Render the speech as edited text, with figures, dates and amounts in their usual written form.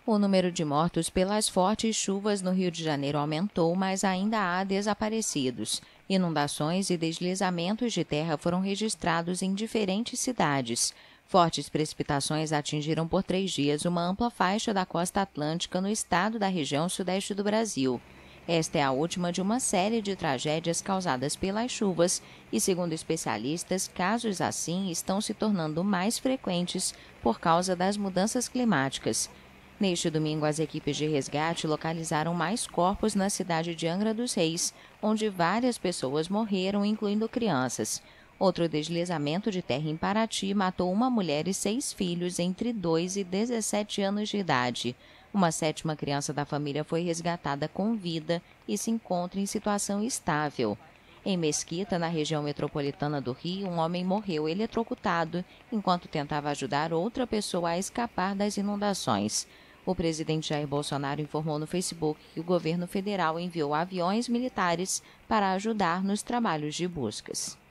O número de mortos pelas fortes chuvas no Rio de Janeiro aumentou, mas ainda há desaparecidos. Inundações e deslizamentos de terra foram registrados em diferentes cidades. Fortes precipitações atingiram por 3 dias uma ampla faixa da costa atlântica no estado da região sudeste do Brasil. Esta é a última de uma série de tragédias causadas pelas chuvas e, segundo especialistas, casos assim estão se tornando mais frequentes por causa das mudanças climáticas. Neste domingo, as equipes de resgate localizaram mais corpos na cidade de Angra dos Reis, onde várias pessoas morreram, incluindo crianças. Outro deslizamento de terra em Paraty matou uma mulher e 6 filhos entre 2 e 17 anos de idade. Uma 7ª criança da família foi resgatada com vida e se encontra em situação estável. Em Mesquita, na região metropolitana do Rio, um homem morreu eletrocutado enquanto tentava ajudar outra pessoa a escapar das inundações. O presidente Jair Bolsonaro informou no Facebook que o governo federal enviou aviões militares para ajudar nos trabalhos de buscas.